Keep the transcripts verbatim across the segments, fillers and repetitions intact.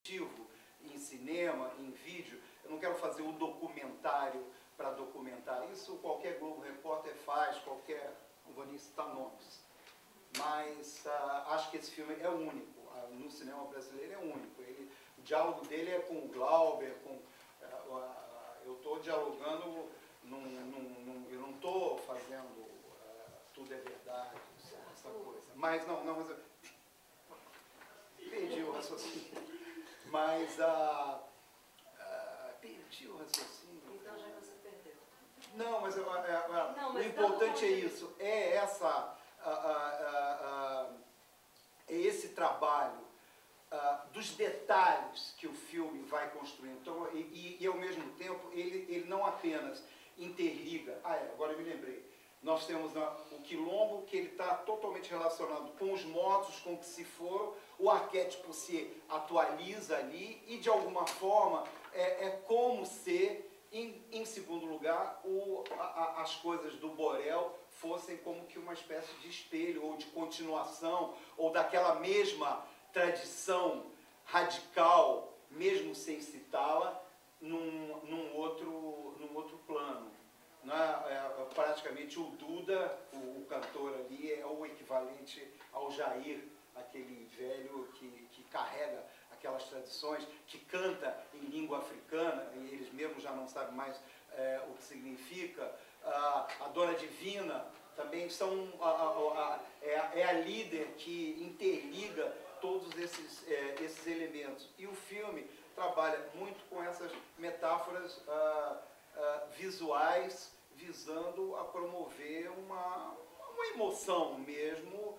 em cinema, em vídeo. Eu não quero fazer um documentário para documentar. Isso qualquer Globo Repórter faz, qualquer, não vou nem citar nomes. Mas uh, acho que esse filme é único. Uh, no cinema brasileiro é único. Ele, o diálogo dele é com o Glauber, com, uh, uh, eu estou dialogando, num, num, num, eu não estou fazendo uh, tudo é verdade, essa coisa. Mas não, não, mas eu perdi o raciocínio. Mas uh, uh, perdi o raciocínio. Então já você perdeu. Não, mas, uh, uh, uh, não, mas o importante é longe. isso, é essa, uh, uh, uh, uh, é esse trabalho uh, dos detalhes que o filme vai construindo. Então, e, e, e ao mesmo tempo ele, ele não apenas interliga. Ah, é, agora eu me lembrei. Nós temos uh, o quilombo, que ele está totalmente relacionado com os mortos, com o que se foram, o arquétipo se atualiza ali e, de alguma forma, é, é como se, em, em segundo lugar, o, a, a, as coisas do Borel fossem como que uma espécie de espelho, ou de continuação, ou daquela mesma tradição radical, mesmo sem citá-la, num, num, outro, num outro plano. Não é? É, praticamente o Duda, o, o cantor ali, é o equivalente ao Jair, aquele velho que, que carrega aquelas tradições, que canta em língua africana, e eles mesmos já não sabem mais é, o que significa. A, a Dona Divina também são a, a, a, é, a, é a líder que interliga todos esses, é, esses elementos. E o filme trabalha muito com essas metáforas ah, ah, visuais, visando a promover uma, uma emoção mesmo, uh,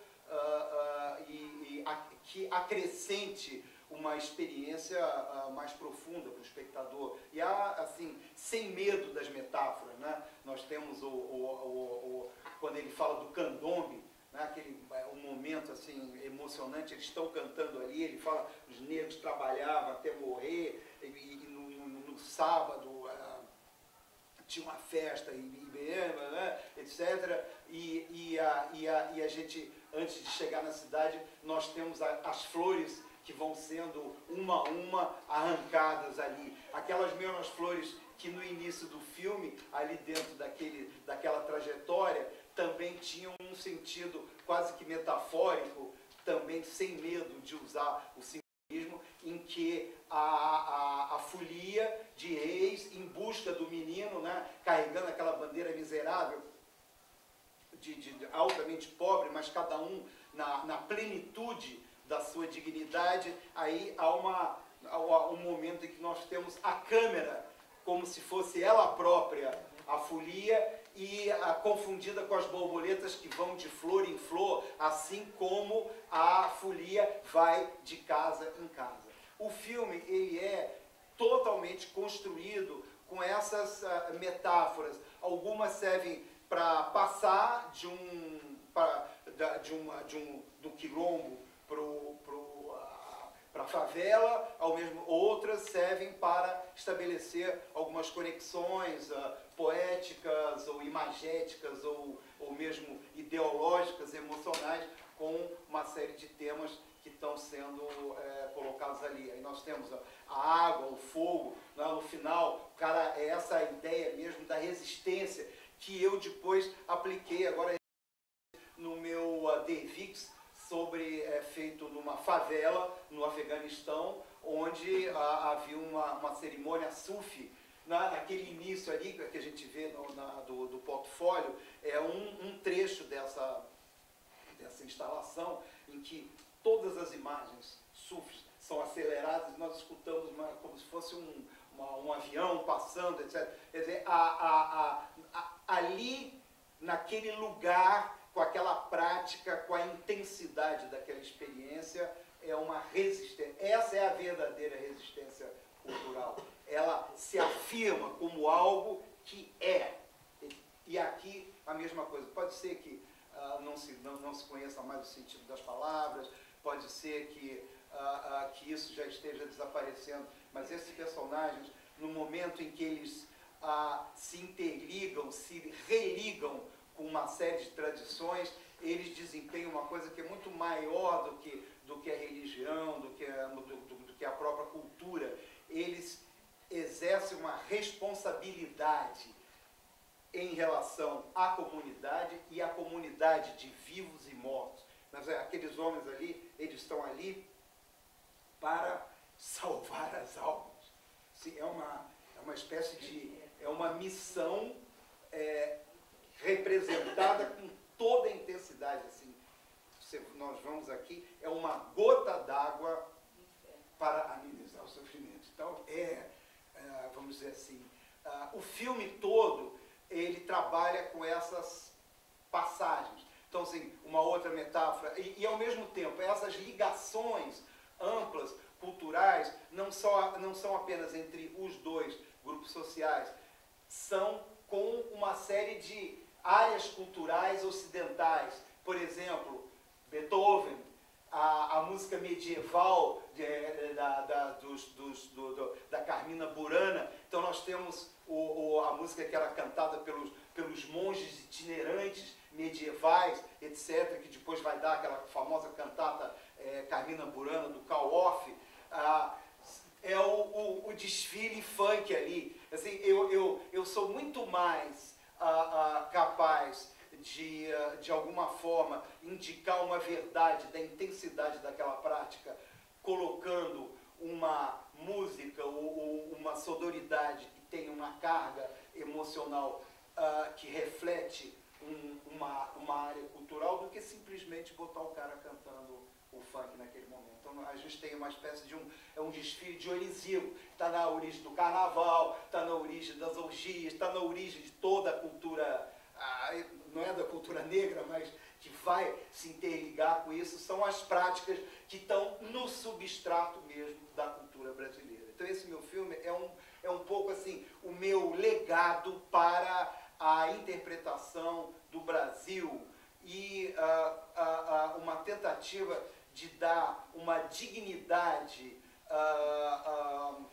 uh, e, e a, que acrescente uma experiência uh, mais profunda para o espectador. E há, assim, sem medo das metáforas, né? Nós temos o, o, o, o quando ele fala do candombe, né? Aquele um momento assim emocionante, eles estão cantando ali, ele fala, os negros trabalhavam até morrer, e, e no, no, no sábado uh, tinha uma festa, e, e, né, etcétera. E, e, a, e, a, e a gente, antes de chegar na cidade, nós temos a, as flores que vão sendo uma a uma arrancadas ali. Aquelas mesmas flores que no início do filme, ali dentro daquele, daquela trajetória, também tinham um sentido quase que metafórico, também sem medo de usar o simbolismo, em que a, a, a folia de reis em busca do menino, né, carregando aquela bandeira miserável, de, de altamente pobre, mas cada um na, na plenitude da sua dignidade. Aí há, uma, há um momento em que nós temos a câmera como se fosse ela própria, a folia, e a, confundida com as borboletas que vão de flor em flor, assim como a folia vai de casa em casa. O filme ele é totalmente construído com essas uh, metáforas. Algumas servem para passar de um, pra, da, de uma, de um do quilombo para a favela, ao mesmo, outras servem para estabelecer algumas conexões uh, poéticas ou imagéticas ou, ou mesmo ideológicas, emocionais, com uma série de temas que estão sendo é, colocados ali. Aí nós temos a água, o fogo, né? No final, cara, é essa ideia mesmo da resistência que eu depois apliquei agora no meu uh, D V I X, sobre, é, feito numa favela no Afeganistão, onde uh, havia uma, uma cerimônia sufi. Na, naquele início ali que a gente vê no, na, do, do portfólio, é um, um trecho dessa, dessa instalação em que todas as imagens sufis são aceleradas e nós escutamos uma, como se fosse um, uma, um avião passando, etcétera. Quer dizer, a, a, a, a, ali, naquele lugar, com aquela prática, com a intensidade daquela experiência, é uma resistência. Essa é a verdadeira resistência cultural. Ela se afirma como algo que é. E aqui a mesma coisa. Pode ser que uh, não, se, não, não se conheça mais o sentido das palavras, pode ser que, uh, uh, que isso já esteja desaparecendo, mas esses personagens, no momento em que eles uh, se interligam, se religam com uma série de tradições, eles desempenham uma coisa que é muito maior do que, do que a religião, do que a, do, do, do que a própria cultura. exerce uma responsabilidade em relação à comunidade e à comunidade de vivos e mortos. Mas aqueles homens ali, eles estão ali para salvar as almas. É uma, é uma espécie de... é uma missão é, representada com toda a intensidade. Assim, nós vamos aqui, é uma gota d'água para amenizar o sofrimento. Então, é, é vamos dizer assim, uh, o filme todo, ele trabalha com essas passagens. Então, assim, uma outra metáfora, e, e ao mesmo tempo, essas ligações amplas, culturais, não, só, não são apenas entre os dois grupos sociais, são com uma série de áreas culturais ocidentais. Por exemplo, Beethoven, a, a música medieval de, da, da, dos, dos, do, do, da Carmina Burana. Então nós temos o, o, a música que era cantada pelos, pelos monges itinerantes medievais, etcétera, que depois vai dar aquela famosa cantata é, Carmina Burana, do Carl Orff. Ah, é o, o, o desfile funk ali. Assim, eu, eu, eu sou muito mais ah, ah, capaz de, de alguma forma, indicar uma verdade da intensidade daquela prática, colocando uma música ou, ou uma sonoridade que tem uma carga emocional uh, que reflete um, uma, uma área cultural, do que simplesmente botar o cara cantando o funk naquele momento. Então a gente tem uma espécie de um, é um desfile dionisíaco, está na origem do carnaval, está na origem das orgias, está na origem de toda a cultura, ah, não é da cultura negra, mas que vai se interligar com isso, são as práticas que estão no substrato mesmo da cultura brasileira. Então esse meu filme é um, é um pouco assim, o meu legado para a interpretação do Brasil e uh, uh, uh, uma tentativa de dar uma dignidade uh, uh,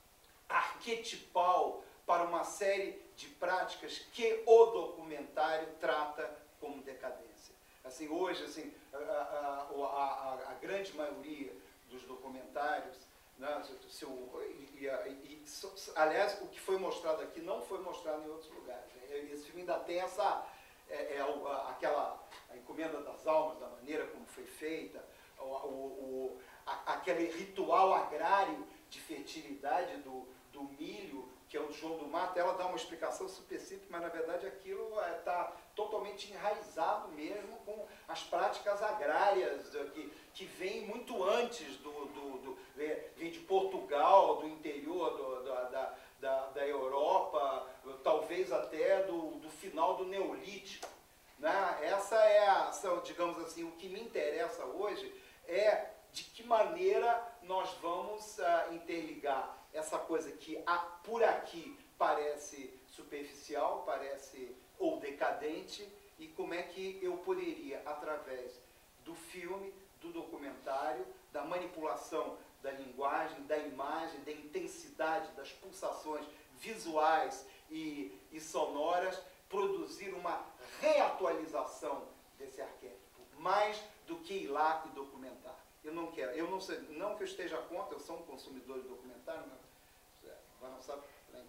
arquetipal para uma série de práticas que o documentário trata como decadência. Assim, hoje, assim, a, a, a, a grande maioria dos documentários, né, se, e, e, e, aliás, o que foi mostrado aqui não foi mostrado em outros lugares. Esse filme ainda tem essa, é, é, aquela a encomenda das almas, da maneira como foi feita, o, o, o, a, aquele ritual agrário de fertilidade do, do milho, que é o João do Mato. Ela dá uma explicação super simples, mas na verdade aquilo está totalmente enraizado mesmo com as práticas agrárias que, que vêm muito antes do, do, do vem de Portugal, do interior do, da, da, da Europa, talvez até do, do final do Neolítico, né? Essa é a, digamos assim, o que me interessa hoje é de que maneira nós vamos uh, interligar essa coisa que a, por aqui parece superficial, parece ou decadente, e como é que eu poderia, através do filme, do documentário, da manipulação da linguagem, da imagem, da intensidade das pulsações visuais e, e sonoras, produzir uma reatualização desse arquétipo, mais do que ir lá e documentar. Eu não quero, eu não sei, não que eu esteja contra, eu sou um consumidor de documentário, mas não sabe,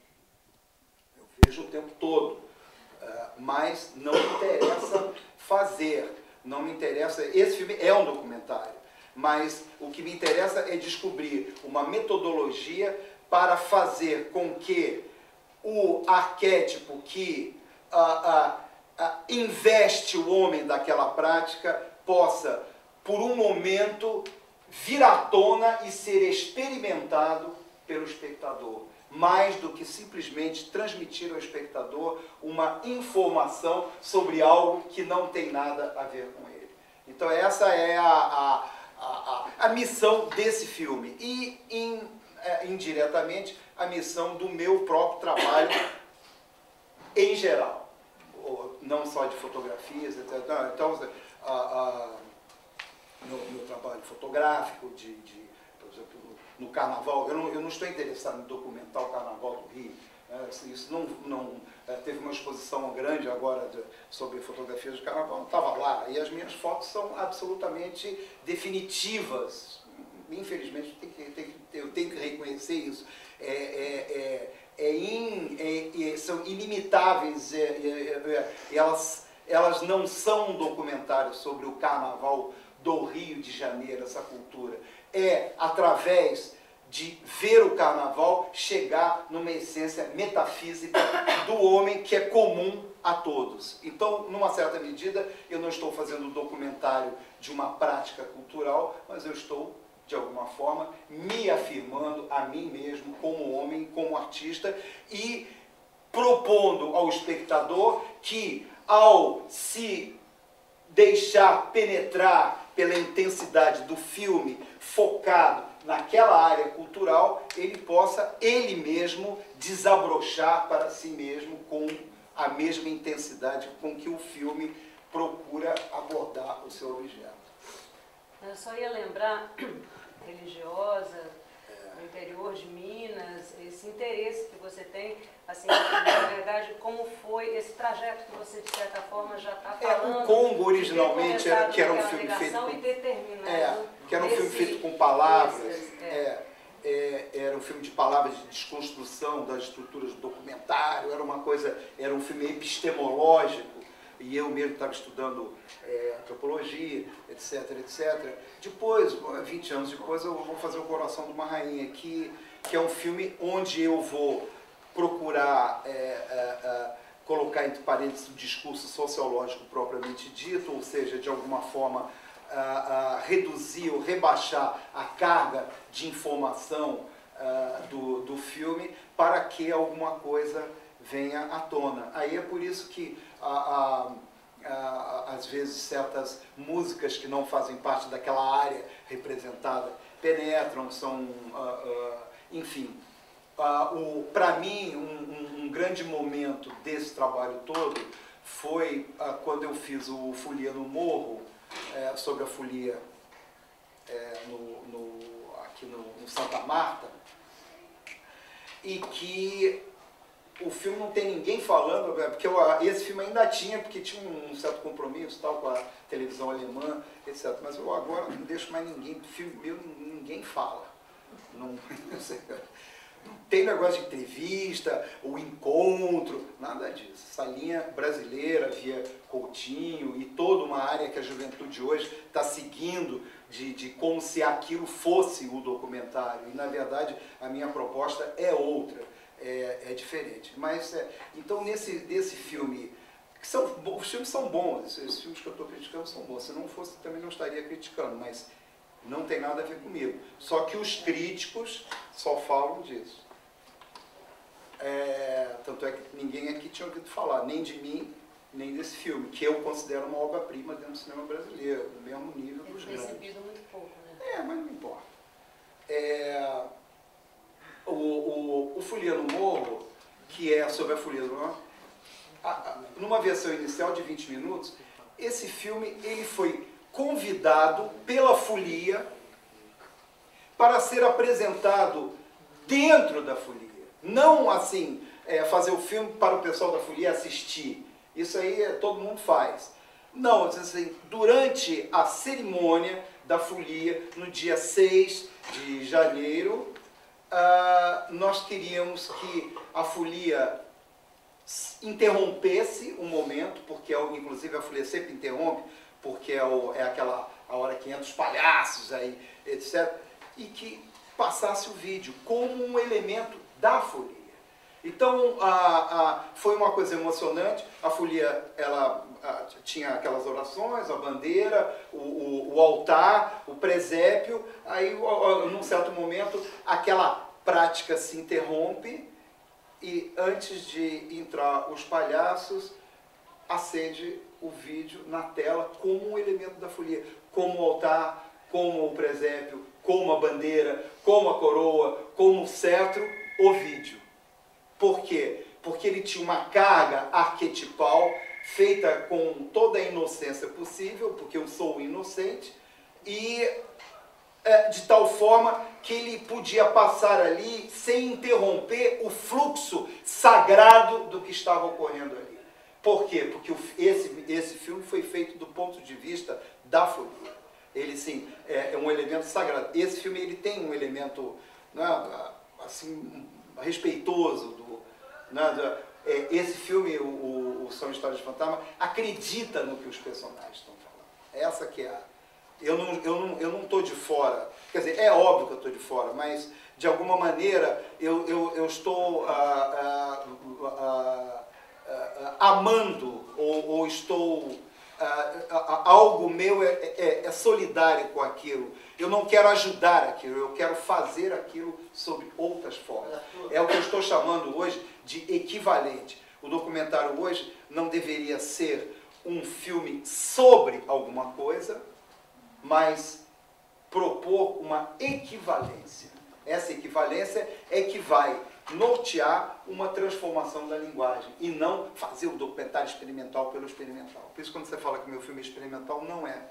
eu vejo o tempo todo, mas não me interessa fazer, não me interessa, esse filme é um documentário, mas o que me interessa é descobrir uma metodologia para fazer com que o arquétipo que ah, ah, investe o homem daquela prática possa, por um momento, vir à tona e ser experimentado pelo espectador, mais do que simplesmente transmitir ao espectador uma informação sobre algo que não tem nada a ver com ele. Então essa é a, a, a, a missão desse filme e, in, é, indiretamente, a missão do meu próprio trabalho em geral, não só de fotografias, etcétera. Então, a, a, no meu trabalho fotográfico, de, de, por exemplo, no Carnaval, eu não, eu não estou interessado em documentar o Carnaval do Rio. Né? Isso não, não teve uma exposição grande agora de, sobre fotografias do Carnaval, não estava lá. E as minhas fotos são absolutamente definitivas. Infelizmente, eu tenho que, tenho que, eu tenho que reconhecer isso. É, é, é, é in, é, é, são ilimitáveis, é, é, é, elas, elas não são um documentário sobre o carnaval do Rio de Janeiro, essa cultura. É através de ver o carnaval chegar numa essência metafísica do homem que é comum a todos. Então, numa certa medida, eu não estou fazendo um documentário de uma prática cultural, mas eu estou, de alguma forma, me afirmando a mim mesmo como homem, como artista e propondo ao espectador que, ao se deixar penetrar pela intensidade do filme focado naquela área cultural, ele possa, ele mesmo, desabrochar para si mesmo com a mesma intensidade com que o filme procura abordar o seu objeto. Eu só ia lembrar, religiosa, no interior de Minas, esse interesse que você tem, assim, na verdade, como foi esse trajeto que você, de certa forma, já está falando. É, o Congo, originalmente, era, que era um filme feito com... E determinado é, que era um filme feito com palavras, esse, é. É, é, era um filme de palavras de desconstrução das estruturas do documentário, era uma coisa, era um filme epistemológico, e eu mesmo estava estudando é, antropologia, etc, etcétera. Depois, vinte anos depois, eu vou fazer O Coração de uma Rainha, que, que é um filme onde eu vou procurar é, é, é, colocar entre parênteses o discurso sociológico propriamente dito, ou seja, de alguma forma a, a reduzir ou rebaixar a carga de informação a, do, do filme para que alguma coisa venha à tona. Aí é por isso que a, a, a, às vezes certas músicas que não fazem parte daquela área representada penetram, são, uh, uh, enfim, uh, para mim um, um, um grande momento desse trabalho todo foi uh, quando eu fiz o Folia no Morro, uh, sobre a folia uh, no, no, aqui no, no Santa Marta, e que o filme não tem ninguém falando, porque eu, esse filme ainda tinha, porque tinha um certo compromisso tal, com a televisão alemã, etcétera. Mas eu agora não deixo mais ninguém, filme meu ninguém fala. Não, não tem negócio de entrevista, o encontro, nada disso. Essa linha brasileira, via Coutinho e toda uma área que a juventude hoje está seguindo de, de como se aquilo fosse o documentário. E na verdade a minha proposta é outra. É, é diferente. Mas, é, então, nesse desse filme, que são, os filmes são bons, esses, esses filmes que eu estou criticando são bons. Se não fosse, também não estaria criticando, mas não tem nada a ver comigo. Só que os críticos só falam disso. É, tanto é que ninguém aqui tinha ouvido falar, nem de mim, nem desse filme, que eu considero uma obra-prima dentro do cinema brasileiro, do mesmo nível dos grandes. Recebido muito pouco, né? É, mas não importa. É... O, o, o Folia no Morro, que é sobre a folia do Morro, a, a, numa versão inicial de vinte minutos, esse filme ele foi convidado pela folia para ser apresentado dentro da folia. Não assim, é, fazer o filme para o pessoal da folia assistir. Isso aí é, todo mundo faz. Não, assim, durante a cerimônia da folia, no dia seis de janeiro, Uh, nós queríamos que a folia interrompesse um momento, porque inclusive a folia sempre interrompe, porque é, o, é aquela a hora que entram os palhaços, aí, etcétera, e que passasse o vídeo como um elemento da folia. Então, a, a, foi uma coisa emocionante. A folia, ela a, tinha aquelas orações, a bandeira, o, o, o altar, o presépio. Aí, num certo momento, aquela prática se interrompe e, antes de entrar os palhaços, acende o vídeo na tela como um elemento da folia, como o altar, como o presépio, como a bandeira, como a coroa, como o cetro, o vídeo. Por quê? Porque ele tinha uma carga arquetipal feita com toda a inocência possível, porque eu sou inocente, e é, de tal forma que ele podia passar ali sem interromper o fluxo sagrado do que estava ocorrendo ali. Por quê? Porque o, esse, esse filme foi feito do ponto de vista da folia. Ele, sim, é, é um elemento sagrado. Esse filme ele tem um elemento, né, assim, respeitoso do, né, do é, esse filme, o, o São Histórias de Fantasma, acredita no que os personagens estão falando. Essa que é a... Eu não estou eu não, eu não tô de fora, quer dizer, é óbvio que eu estou de fora, mas de alguma maneira eu, eu, eu estou ah, ah, ah, ah, amando ou, ou estou... Ah, ah, algo meu é, é, é solidário com aquilo. Eu não quero ajudar aquilo, eu quero fazer aquilo sob outras formas. É o que eu estou chamando hoje de equivalente. O documentário hoje não deveria ser um filme sobre alguma coisa, mas propor uma equivalência. Essa equivalência é que vai nortear uma transformação da linguagem e não fazer o documentário experimental pelo experimental. Por isso, quando você fala que o meu filme é experimental, não é.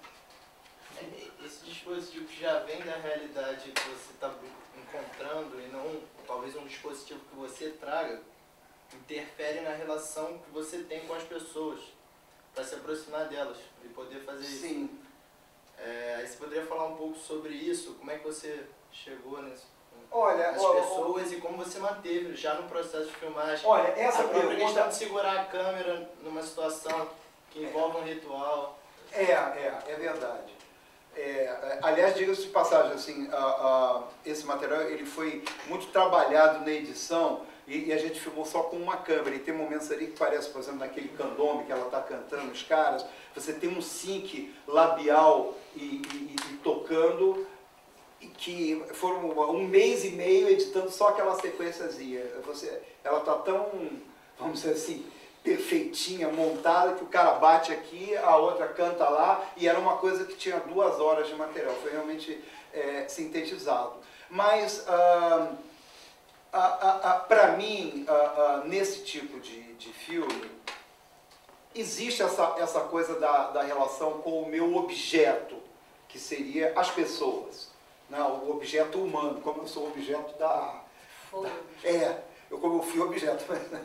Esse dispositivo que já vem da realidade que você está encontrando e não talvez um dispositivo que você traga, interfere na relação que você tem com as pessoas, para se aproximar delas e poder fazer isso. Sim. É, aí você poderia falar um pouco sobre isso, como é que você chegou nisso? Olha, as ó, pessoas ó, e como você manteve já no processo de filmagem. Olha, essa a própria pergunta... questão de segurar a câmera numa situação que envolve um ritual. É, é, é verdade. É, aliás, diga-se de passagem, assim, a, a, esse material ele foi muito trabalhado na edição e, e a gente filmou só com uma câmera. E tem momentos ali que parece, por exemplo, naquele candombe que ela está cantando, os caras, você tem um sync labial e, e, e tocando, e que foram um mês e meio editando só aquela sequenciazinha. Você, ela está tão, vamos dizer assim, perfeitinha, montada, que o cara bate aqui, a outra canta lá, e era uma coisa que tinha duas horas de material, foi realmente é, sintetizado. Mas, ah, ah, ah, para mim, ah, ah, nesse tipo de, de filme, existe essa, essa coisa da, da relação com o meu objeto, que seria as pessoas, não, o objeto humano, como eu sou objeto da... da é, eu como eu fui objeto, mas...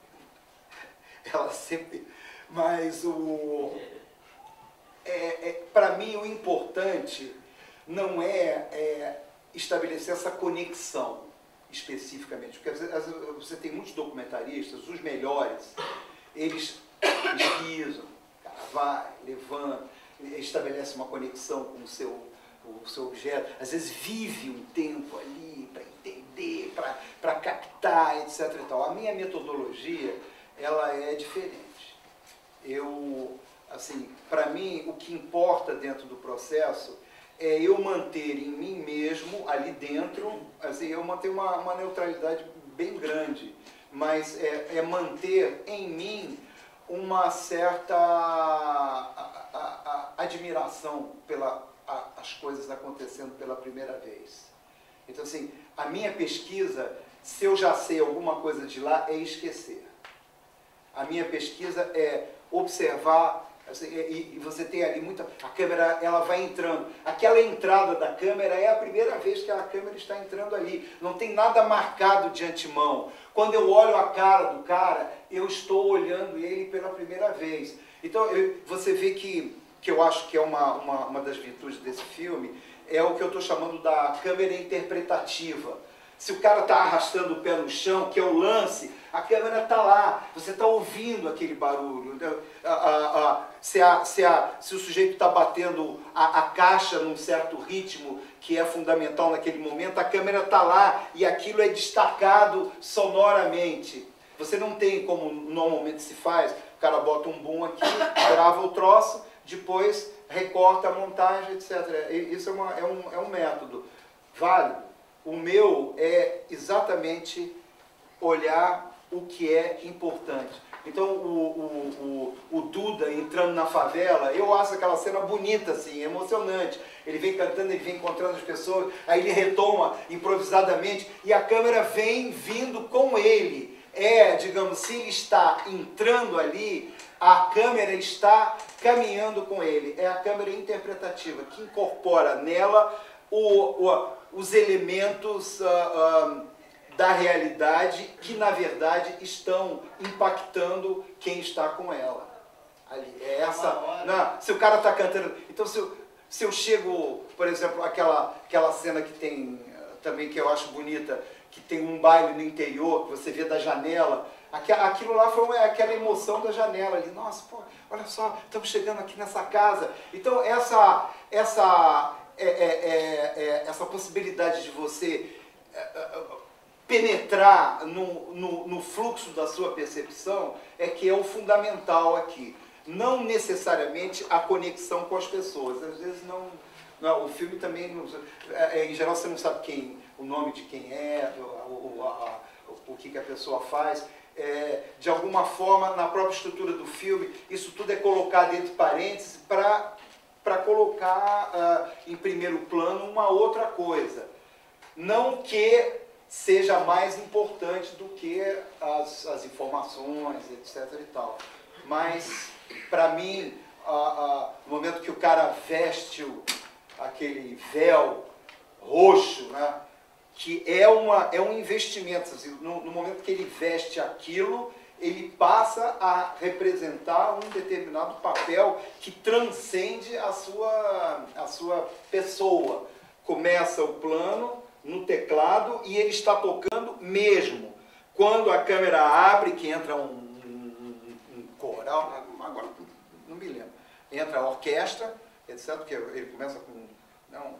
ela sempre, mas o, é, é, para mim o importante não é, é estabelecer essa conexão especificamente, porque às vezes, você tem muitos documentaristas, os melhores, eles pesquisam, o cara vai, levanta, estabelece uma conexão com o seu, o seu objeto, às vezes vive um tempo ali para entender, para captar, etc e tal. A minha metodologia, ela é diferente. Eu, assim, para mim, o que importa dentro do processo é eu manter em mim mesmo, ali dentro, assim, eu manter uma, uma neutralidade bem grande, mas é, é manter em mim uma certa a, a, a admiração pelas coisas acontecendo pela primeira vez. Então, assim, a minha pesquisa, se eu já sei alguma coisa de lá, é esquecer. A minha pesquisa é observar, assim, e, e você tem ali muita... A câmera, ela vai entrando. Aquela entrada da câmera é a primeira vez que a câmera está entrando ali. Não tem nada marcado de antemão. Quando eu olho a cara do cara, eu estou olhando ele pela primeira vez. Então, eu, você vê que, que eu acho que é uma, uma, uma das virtudes desse filme, é o que eu estou chamando da câmera interpretativa. Se o cara está arrastando o pé no chão, que é o lance, a câmera está lá, você está ouvindo aquele barulho. A, a, a, se, a, se, a, se o sujeito está batendo a, a caixa num certo ritmo, que é fundamental naquele momento, a câmera está lá e aquilo é destacado sonoramente. Você não tem, como normalmente se faz, o cara bota um boom aqui, grava o troço, depois recorta a montagem, etcétera. Isso é, uma, é, um, é um método válido. O meu é exatamente olhar o que é importante. Então, o, o, o, o Duda entrando na favela, eu acho aquela cena bonita, assim, emocionante. Ele vem cantando, ele vem encontrando as pessoas, aí ele retoma improvisadamente e a câmera vem vindo com ele. É, digamos, se ele está entrando ali, a câmera está caminhando com ele. É a câmera interpretativa que incorpora nela o... o os elementos uh, uh, da realidade que, na verdade, estão impactando quem está com ela. Ali. É essa, não, se o cara está cantando... Então, se eu, se eu chego, por exemplo, aquela, aquela cena que tem uh, também, que eu acho bonita, que tem um baile no interior, que você vê da janela. Aquilo lá foi uma, aquela emoção da janela ali. Nossa, pô, olha só, estamos chegando aqui nessa casa. Então, essa, essa, é, é, é, é, essa possibilidade de você é, é, penetrar no, no, no fluxo da sua percepção é que é o fundamental aqui. Não necessariamente a conexão com as pessoas. Às vezes não... não o filme também... Não, é, em geral, você não sabe quem, o nome de quem é, o, o, a, o que, que a pessoa faz. É, de alguma forma, na própria estrutura do filme, isso tudo é colocado entre parênteses para colocar uh, em primeiro plano uma outra coisa. Não que seja mais importante do que as, as informações, etc e tal. Mas, para mim, uh, uh, no momento que o cara veste o, aquele véu roxo, né? Que é, uma, é um investimento, assim, no, no momento que ele veste aquilo, ele passa a representar um determinado papel que transcende a sua, a sua pessoa. Começa o plano no teclado e ele está tocando mesmo. Quando a câmera abre, que entra um, um, um coral, agora não me lembro, entra a orquestra, etcétera, porque ele começa com... Não,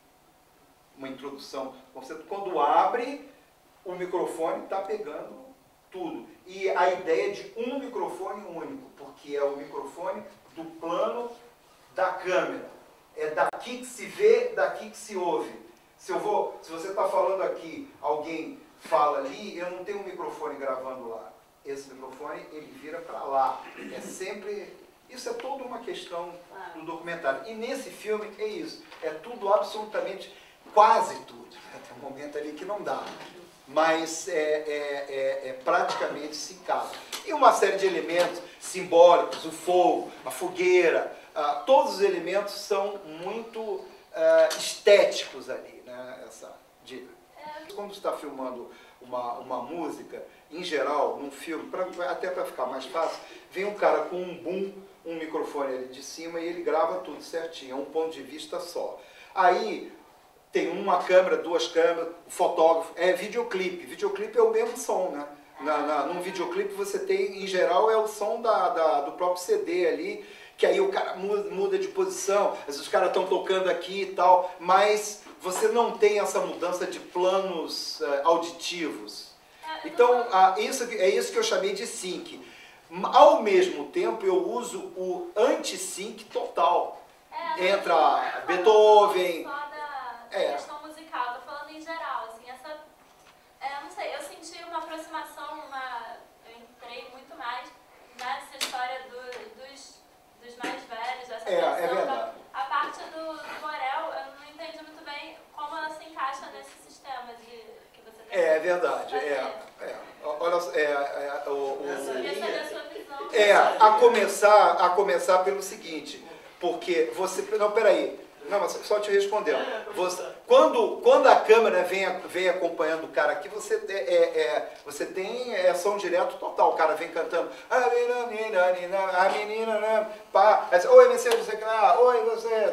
uma introdução, quando abre, o microfone está pegando tudo. E a ideia de um microfone único, porque é o microfone do plano da câmera. É daqui que se vê, daqui que se ouve. Se, eu vou, se você está falando aqui, alguém fala ali, eu não tenho um microfone gravando lá. Esse microfone, ele vira para lá. É sempre... Isso é toda uma questão do documentário. E nesse filme é isso. É tudo absolutamente... Quase tudo. Tem um momento ali que não dá. Mas é, é, é, é praticamente se encaixa. E uma série de elementos simbólicos, o fogo, a fogueira, ah, todos os elementos são muito ah, estéticos ali, né? Essa dica. Quando você está filmando uma, uma música, em geral, num filme, pra, até para ficar mais fácil, vem um cara com um boom, um microfone ali de cima e ele grava tudo certinho, é um ponto de vista só. Aí tem uma câmera, duas câmeras, o fotógrafo, é videoclipe. Videoclipe é o mesmo som, né? Na, na, num videoclipe você tem, em geral, é o som da, da, do próprio C D ali, que aí o cara muda, muda de posição, às vezes os caras estão tocando aqui e tal, mas você não tem essa mudança de planos uh, auditivos. Então, uh, isso, é isso que eu chamei de sync. Ao mesmo tempo, eu uso o anti-sync total. Entra Beethoven... É. Questão musical, tô falando em geral, assim, essa, é, não sei, eu senti uma aproximação, uma, eu entrei muito mais nessa história do, dos, dos mais velhos, essa é, questão, é verdade. A parte do, do Borel, eu não entendi muito bem como ela se encaixa nesse sistema de, que você tem. É, é verdade, é, é, olha, é, é, o, o, o, é, a começar, a começar pelo seguinte, porque você, não, peraí, não, mas só te respondendo. Você, quando, quando a câmera vem, vem acompanhando o cara aqui, você, é, é, você tem é, som direto total. O cara vem cantando. A menina, né? Pá. Oi, você, você. Oi, você.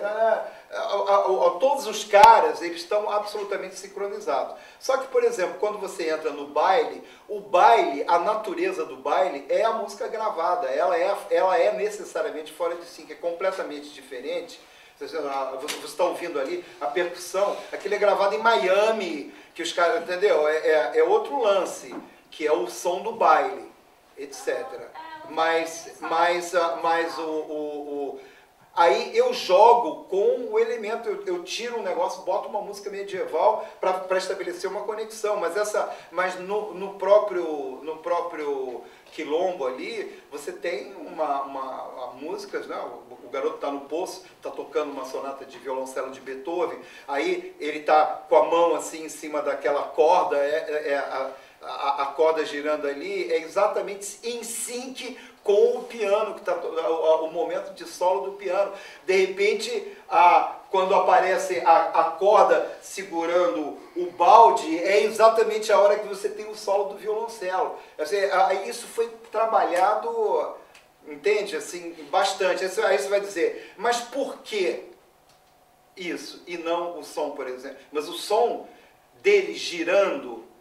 Todos os caras, eles estão absolutamente sincronizados. Só que, por exemplo, quando você entra no baile, o baile, a natureza do baile é a música gravada. Ela é, ela é necessariamente fora de sync, é completamente diferente. Você está ouvindo ali a percussão, aquilo é gravado em Miami, que os caras, entendeu? É, é, é outro lance, que é o som do baile, etcétera. Mas, mas, mas o, o, o... aí eu jogo com o elemento, eu, eu tiro um negócio, boto uma música medieval para estabelecer uma conexão, mas, essa, mas no, no, próprio, no próprio quilombo ali, você tem uma, uma, uma músicas, né? O, o garoto está no poço, está tocando uma sonata de violoncelo de Beethoven, aí ele está com a mão assim em cima daquela corda, é, é, é a, a, a corda girando ali, é exatamente em sync com o piano, que tá, o, o momento de solo do piano. De repente, a, quando aparece a, a corda segurando o balde, é exatamente a hora que você tem o solo do violoncelo. Assim, isso foi trabalhado, entende? Assim, bastante. Aí você vai dizer, mas por que isso? E não o som, por exemplo. Mas o som dele girando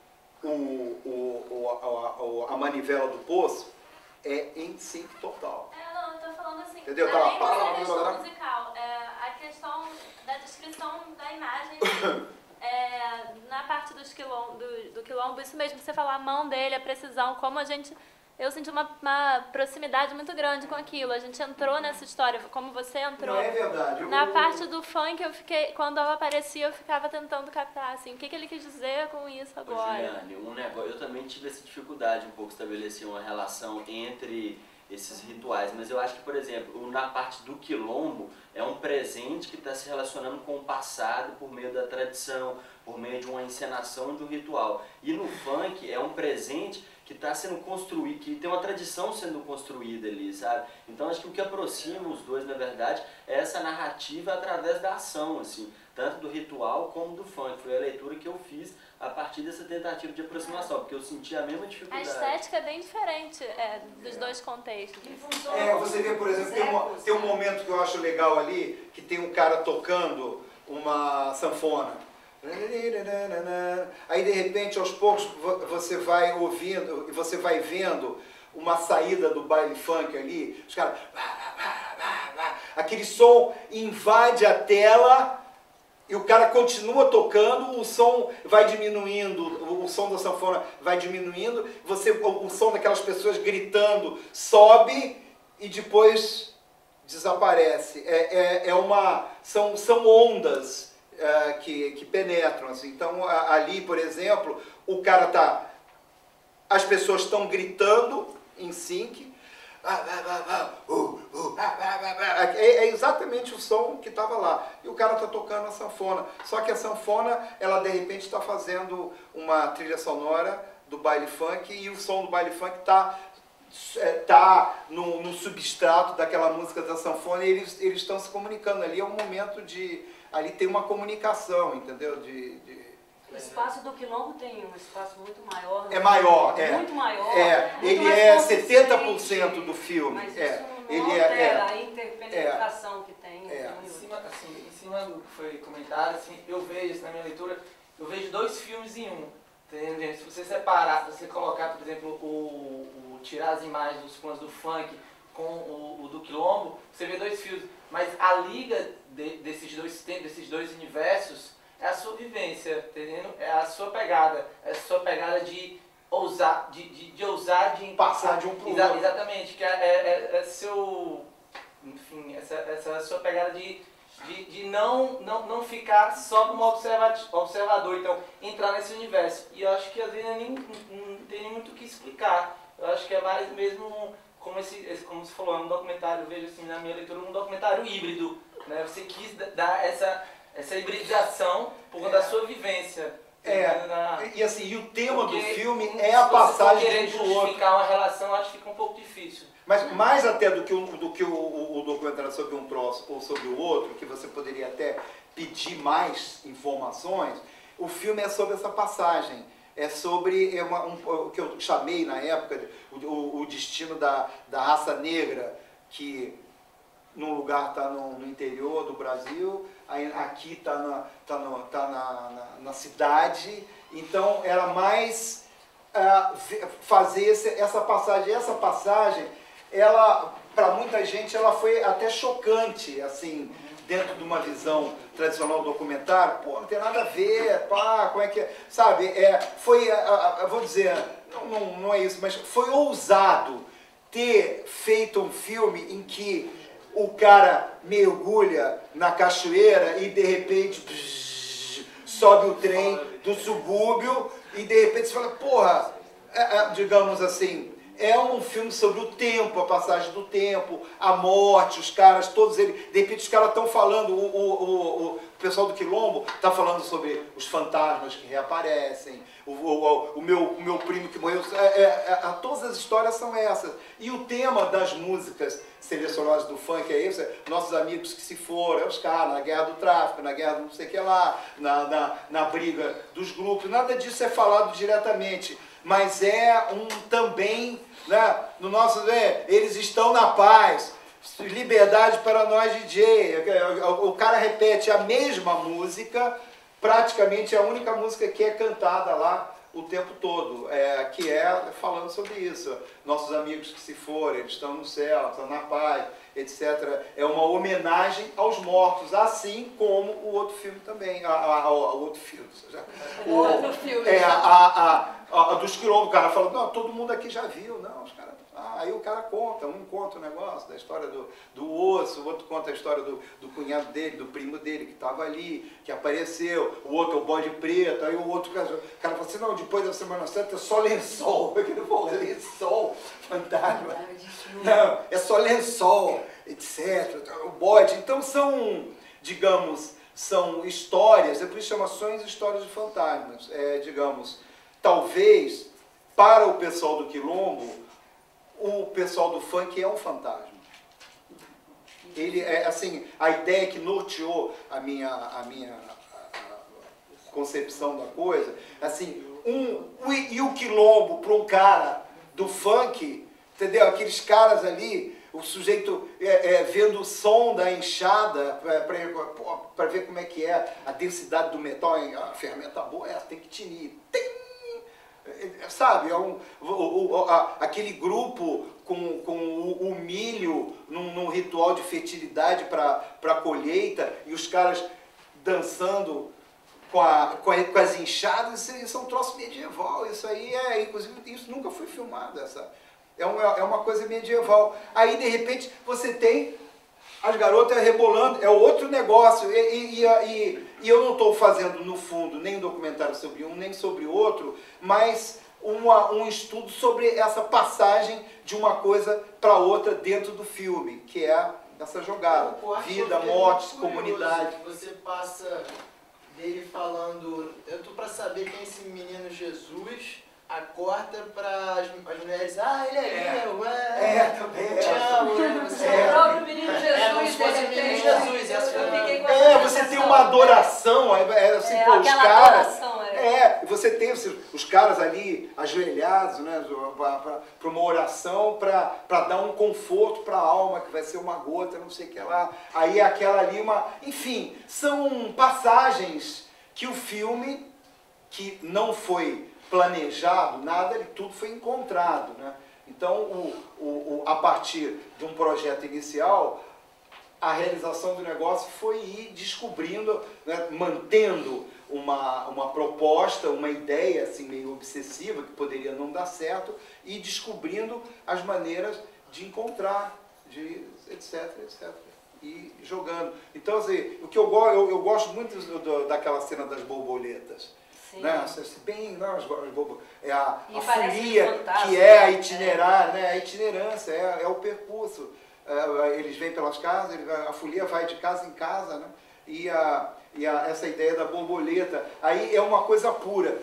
o, o, o, a, a manivela do poço é em sync total. É, não, eu tô falando assim, entendeu? além Tá, dessa questão musical, é, a questão da descrição da imagem, é, na parte dos quilom, do, do quilombo, isso mesmo, você falar a mão dele, a precisão, como a gente... Eu senti uma, uma proximidade muito grande com aquilo. A gente entrou nessa história, como você entrou. Não, é verdade. Eu... Na parte do funk, eu fiquei, quando ela aparecia, eu ficava tentando captar, assim, o que, que ele quis dizer com isso agora. Ô, Juliane, um negócio, eu também tive essa dificuldade um pouco de estabelecer uma relação entre esses rituais, mas eu acho que, por exemplo, na parte do quilombo, é um presente que está se relacionando com o passado por meio da tradição, por meio de uma encenação de um ritual. E no funk é um presente que está sendo construído, que tem uma tradição sendo construída ali, sabe? Então acho que o que aproxima os dois, na verdade, é essa narrativa através da ação, assim, tanto do ritual como do funk. Foi a leitura que eu fiz a partir dessa tentativa de aproximação, porque eu senti a mesma A dificuldade. estética é bem diferente é, dos dois contextos. É, você vê, por exemplo, tem, uma, tem um momento que eu acho legal ali, que tem um cara tocando uma sanfona. Aí de repente, aos poucos, você vai ouvindo, você vai vendo uma saída do baile funk ali, os caras, aquele som invade a tela e o cara continua tocando, o som vai diminuindo, o som da sanfona vai diminuindo, você, o, o som daquelas pessoas gritando sobe e depois desaparece. É, é, é uma, são, são ondas Uh, que, que penetram, assim. Então a, ali, por exemplo, o cara tá, as pessoas estão gritando em sync, é, é exatamente o som que estava lá, e o cara tá tocando a sanfona, só que a sanfona, ela de repente está fazendo uma trilha sonora do baile funk, e o som do baile funk tá tá no, no substrato daquela música da sanfona, e eles eles estão se comunicando ali, é um momento de, ali tem uma comunicação, entendeu? De, de... O espaço do quilombo tem um espaço muito maior. É maior, é. Muito maior. É, muito ele mais é setenta por cento consistente, do filme. Mas é. isso não ele altera é, é. a interpenetração que tem. É. Em cima, assim, em cima do que foi comentado, assim, eu vejo, assim, na minha leitura, eu vejo dois filmes em um. Entendeu, gente? Se você separar, se você colocar, por exemplo, o, o tirar as imagens dos fãs do funk com o, o do quilombo, você vê dois filmes. Mas a liga de, desses, dois, desses dois universos é a sua vivência, entendeu? É a sua pegada. É a sua pegada de ousar, de, de, de ousar, de passar de um pro exa, outro. Exatamente, que é, é, é, é seu, enfim, essa, essa sua pegada de, de, de não, não, não ficar só como observador, então entrar nesse universo. E eu acho que às vezes nem, não tem nem muito o que explicar. Eu acho que é mais mesmo, como, esse, esse, como você falou, é um documentário, eu vejo assim na minha leitura, um documentário híbrido. Né? Você quis dar essa, essa hibridização por conta é. da sua vivência. É, na... e assim, e o tema Porque, do filme é a passagem de um pro outro. Justificar uma relação, acho que fica um pouco difícil. Mas mais até do que, o, do que o, o, o documentário sobre um troço ou sobre o outro, que você poderia até pedir mais informações, o filme é sobre essa passagem. É sobre é uma, um, o que eu chamei na época, o, o destino da, da raça negra, que num lugar está no, no interior do Brasil, aí, aqui está na, tá no, tá na, na, na cidade. Então era mais uh, fazer esse, essa passagem. Essa passagem, ela, para muita gente, ela foi até chocante, assim, dentro de uma visão tradicional do documentário. Pô, não tem nada a ver, pá, como é que é? Sabe, é, foi, eu vou dizer, não, não, não é isso, mas foi ousado ter feito um filme em que o cara mergulha na cachoeira e de repente psh, sobe o trem do subúrbio e de repente você fala, porra, é, é, digamos assim, é um filme sobre o tempo, a passagem do tempo, a morte, os caras, todos eles, de repente os caras estão falando, o, o, o, o pessoal do Quilombo está falando sobre os fantasmas que reaparecem, o, o, o, meu, o meu primo que morreu, é, é, é, todas as histórias são essas. E o tema das músicas selecionadas do funk é esse, nossos amigos que se foram, é os caras, na guerra do tráfico, na guerra do não sei o que lá, na, na, na briga dos grupos, nada disso é falado diretamente. Mas é um também, né, no nosso, né, eles estão na paz, liberdade para nós D J, o cara repete a mesma música, praticamente a única música que é cantada lá o tempo todo, é, que é falando sobre isso. Nossos amigos que se foram, eles estão no céu, estão na paz, etcétera. É uma homenagem aos mortos, assim como o outro filme também. A, a, a, o outro filme. Já, o outro filme. É, a, a, a, a dos quilombos, o cara fala, não, todo mundo aqui já viu. Não, os caras... Ah, aí o cara conta, um conta o negócio da história do, do osso, o outro conta a história do, do cunhado dele, do primo dele que estava ali, que apareceu, o outro é o bode preto, aí o outro cara, o cara fala assim, não, depois da Semana Santa é só lençol, lençol, fantasma, não, é só lençol, etcétera, o bode, então são, digamos, são histórias, é por isso chama Sonhos e Histórias de Fantasmas, é, digamos, talvez para o pessoal do Quilombo, o pessoal do funk é um fantasma. Ele é assim, a ideia que norteou a minha, a minha a, a concepção da coisa, assim, um, o, e o quilombo para um cara do funk, entendeu? Aqueles caras ali, o sujeito é, é, vendo o som da enxada para ver como é que é a densidade do metal, a ferramenta boa, é, tem que tinir. Tem! Sabe, é um, o, o, a, aquele grupo com, com o, o milho num, num ritual de fertilidade para a colheita e os caras dançando com, a, com, a, com as enxadas, isso, isso é um troço medieval, isso aí é, inclusive, isso nunca foi filmado, essa, é, uma, é uma coisa medieval. Aí, de repente, você tem as garotas rebolando, é outro negócio, e, e, e, e eu não estou fazendo, no fundo, nem um documentário sobre um, nem sobre outro, mas uma, um estudo sobre essa passagem de uma coisa para outra dentro do filme, que é essa jogada, vida, morte, comunidade. Você passa dele falando, eu tô para saber quem é esse menino Jesus, a corta para as, as mulheres, ah, ele é, é meu, é, é, também te amo, né? Você é, o próprio menino Jesus, é como se fosse o menino Jesus, eu, eu fiquei com é, você tem uma adoração, é, assim, é, pô, os caras, adoração, é. é, você tem os, os caras ali ajoelhados, né, para uma oração, para dar um conforto para a alma, que vai ser uma gota, não sei o que lá, aí aquela ali, uma, enfim, são passagens que o filme, que não foi planejado, nada, ele, tudo foi encontrado, né? Então, o, o, o, a partir de um projeto inicial, a realização do negócio foi ir descobrindo, né, mantendo uma, uma proposta, uma ideia assim, meio obsessiva, que poderia não dar certo, e descobrindo as maneiras de encontrar, de etc, etcétera. E jogando. Então, assim, o que eu, eu, eu gosto muito do, daquela cena das borboletas. Né? Bem, não, as, as, é a, a folia que é a itinerar, né? A itinerância, é, é o percurso. É, eles vêm pelas casas, a folia vai de casa em casa, né? E, a, e a, essa ideia da borboleta, aí é uma coisa pura.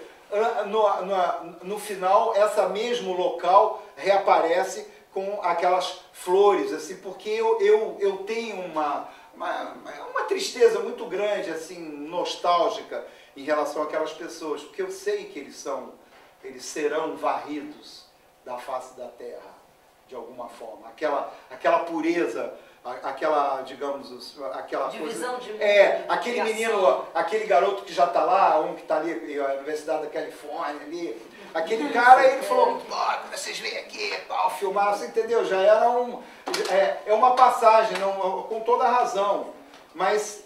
No, no, no final, essa mesmo local reaparece com aquelas flores, assim, porque eu, eu, eu tenho uma, uma, uma tristeza muito grande, assim, nostálgica, em relação àquelas pessoas, porque eu sei que eles são, eles serão varridos da face da terra, de alguma forma. Aquela, aquela pureza, aquela, digamos, aquela divisão coisa... De é, aquele menino, aquele garoto que já está lá, um que está ali, a Universidade da Califórnia ali, aquele cara, ele falou, quando vocês vêm aqui, pau, filmar, você entendeu? Já era um... É, é uma passagem, não, com toda a razão, mas...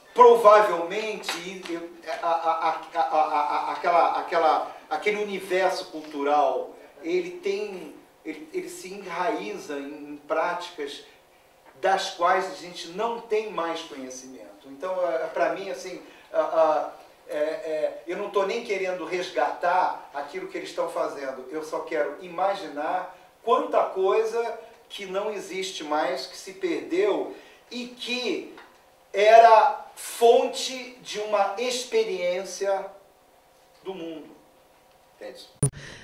provavelmente a, a, a, a, aquela, aquela, aquele universo cultural, ele tem, ele, ele se enraiza em, em práticas das quais a gente não tem mais conhecimento. Então, para mim, assim, a, a, é, é, eu não estou nem querendo resgatar aquilo que eles estão fazendo, eu só quero imaginar quanta coisa que não existe mais, que se perdeu e que era fonte de uma experiência do mundo. É isso.